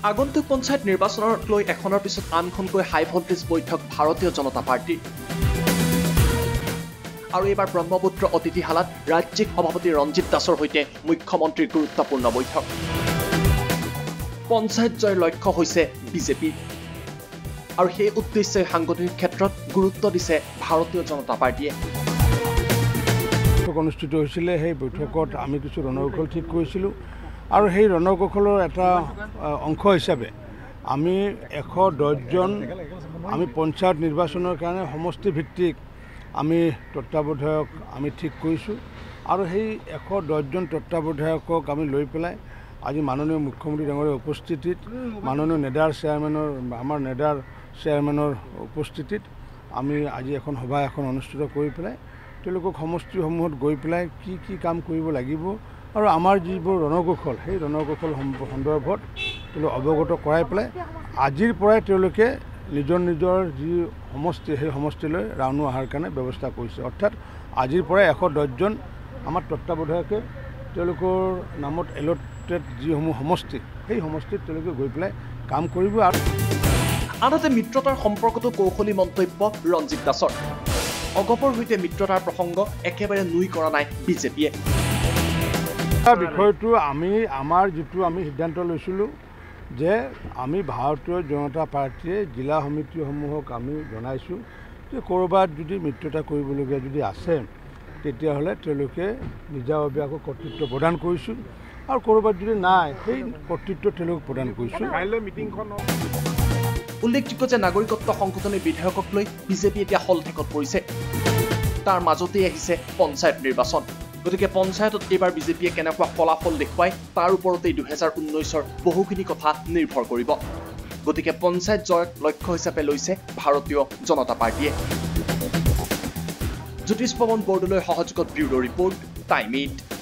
আগন্তুক পঞ্চায়ত নিৰ্বাচনক লৈ এখনৰ পিছত আনখনকৈ হাই ভোল্টেজ বৈঠক ভাৰতীয় জনতা পাৰ্টি আৰু এইবাৰ ব্ৰহ্মপুত্ৰ অতিথিশালাত ৰাজ্যিক সভাপতি ৰঞ্জিত দাসৰ সৈতে মুখ্যমন্ত্ৰীৰ গুৰুত্বপূৰ্ণ বৈঠক পঞ্চায়ত জয়ৰ লক্ষ্য হৈছে বিজেপি আৰু সেই উদ্দেশ্যে সাংগঠনিক ক্ষেত্ৰত গুৰুত্ব দিছে ভাৰতীয় জনতা পাৰ্টিয়ে অনুষ্ঠিত হৈছিল সেই বৈঠকত আমি কিছু ৰণকৌশল ঠিক কৰিছিলোঁ আৰু সেই ৰণকৌশলৰ এটা অংশ হিচাপে আমি 110 জন আমি পঞ্চায়ত নিৰ্বাচনৰ কাৰণে সমষ্টি ভিত্তিক আমি তত্ত্বাৱধায়ক আমি ঠিক কৰিছোঁ আৰু সেই 110 জন তত্ত্বাৱধায়কক আমি লৈ পেলাই আজি মাননীয় মুখ্যমন্ত্ৰী ডাঙৰীয়াৰ উপস্থিতিত মাননীয় নেডাৰ চেয়াৰমেনৰ আমাৰ নেডাৰ চেয়াৰমেনৰ উপস্থিতিত আমি আজি এখন সভা এখন অনুষ্ঠিত কৰি পেলাই তেওঁলোকক সমষ্টিসমূহত গৈ পেলাই কি কাম কৰিব লাগিব আৰু আমাৰ যিবোৰ ৰণকৌশল সেই ৰণকৌশল সন্দৰ্ভত তেওঁলোক অৱগত কৰাই পেলাই আজিৰ পৰাই তেওঁলোকে নিজৰ যি সমষ্টি সেই সমষ্টিলৈ ৰাওনা অহাৰ কাৰণে ব্যৱস্থা কৰিছে অৰ্থাৎ আজিৰ পৰাই 110 জন আমাৰ তত্ত্বাৱধায়কে তেওঁলোকৰ নামত এলটেড যিসমূহ সমষ্টি সেই সমষ্টিত তেওঁলোকে গৈ পেলাই কাম কৰিব আৰু আনহাতে মিত্ৰতাৰ সম্পৰ্কটো কৌশলী মন্তব্য ৰঞ্জিত দাসৰ অগপৰ সৈতে মিত্ৰতাৰ প্ৰসংগ একেবাৰে নুই কৰা নাই বিজেপিয়ে বিষয়টো আমাৰ যিটো আমি সিদ্ধান্ত লৈছিলোঁ যে আমি ভাৰতীয় জনতা পাৰ্টিয়ে জিলা সমিতিসমূহক আমি জনাইছোঁ যে ক'ৰবাত যদি মিত্ৰতা কৰিবলগীয়া যদি আছে তেতিয়াহ'লে তেওঁলোকে নিজাভাৱে আকৌ কৰ্তৃত্ব প্ৰদান কৰিছোঁ আৰু ক'ৰবাত যদি নাই সেই কৰ্তৃত্ব তেওঁলোকক প্ৰদান কৰিছোঁ উল্লেখযোগ্য যে নাগৰিকত্ব সংশোধনী বিধেয়কক লৈ বিজেপি এতিয়া হলঠেকত পৰিছে তাৰ মাজতেই আহিছে পঞ্চায়ত নিৰ্বাচন গতিকে পঞ্চায়তত এইবাৰ বিজেপিয়ে কেনেকুৱা ফলাফল দেখুৱায় তাৰ ওপৰতেই 2019ৰ বহুখিনি কথা নিৰ্ভৰ কৰিব গতিকে পঞ্চায়ত জয়ক লক্ষ্য হিচাপে লৈছে ভাৰতীয় জনতা পাৰ্টিয়ে জ্যোতিষ পৱন বৰদলৈ সহযোগত ব্যুৰো ৰিপৰ্ট টাইম 8